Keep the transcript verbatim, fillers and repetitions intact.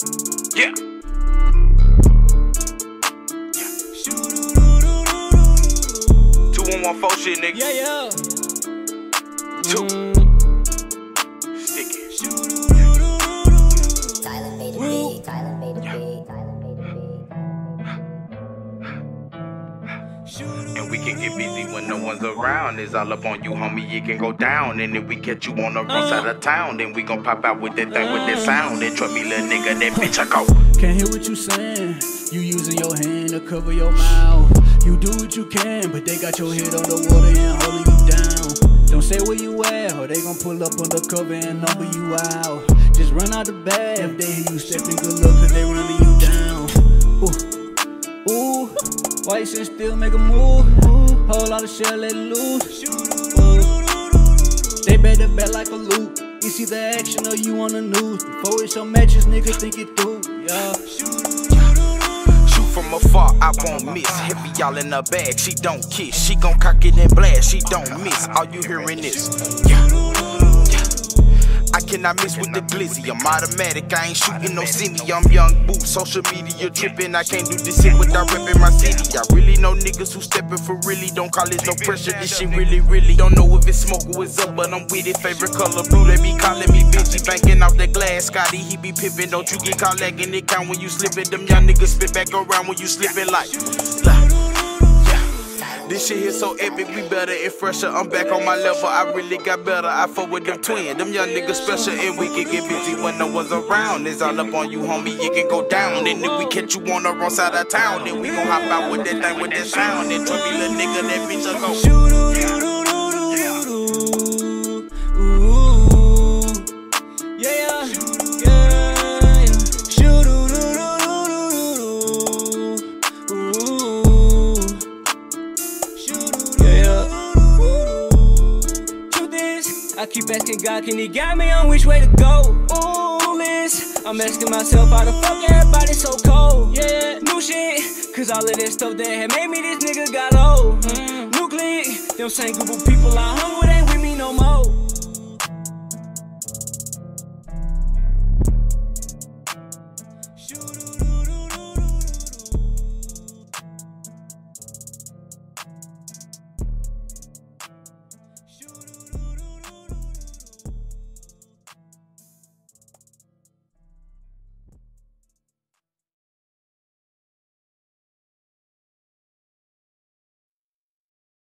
Yeah. Two one one four shit, nigga. Yeah, yeah. Two. Mm. Stick it. Silent made a beat, silent made a beat, silent made a beat. And we can get busy when no one's around. It's all up on you, homie, it can go down. And if we catch you on the wrong side of town, then we gon' pop out with that thing with that sound. And trust me, little nigga, that bitch I go. Can't hear what you saying. You using your hand to cover your mouth. You do what you can, but they got your head on the water and holding you down. Don't say where you at, or they gon' pull up undercover and number you out. Just run out the bag if they hear you stepping, good luck, cause they running you down. Ooh, ooh, why you sit still, make a move? Whole lot of shit, let it loose. Ooh. They better bet like a loop. You see the action or you on the news. Before it's your matches, nigga, think it through. Yeah. Shoot from afar, I won't miss. Heavy y'all in the bag, she don't kiss. She gon' cock it and blast, she don't miss. All you hearing is, yeah. I cannot miss with the glizzy, I'm automatic, I ain't shooting no semi. I'm young boo, social media tripping, I can't do this shit without repping my city. I really know niggas who stepping for really, don't call it no pressure. This shit really, really don't know if it's smoke or it's up, but I'm with it. Favorite color blue, they be calling me bitchy. Banking off that glass, Scotty, he be pippin'. Don't you get caught lagging it count when you slippin'. Them young niggas spit back around when you slippin' like, like. This shit here so epic, we better and fresher. I'm back on my level, I really got better. I fuck with them twins, them young niggas special. And we can get busy when no one's around. It's all up on you, homie, it can go down. And if we catch you on the wrong side of town, then we gon' hop out with that thing with that sound. And trust me, little nigga, that bitch will go. I keep asking God, can he guide me on which way to go? Ooh, Liz, I'm asking myself, how the fuck everybody so cold? Yeah, new shit, cause all of this stuff that had made me this nigga got old. Mm. New clique, them same group of people I hung with ain't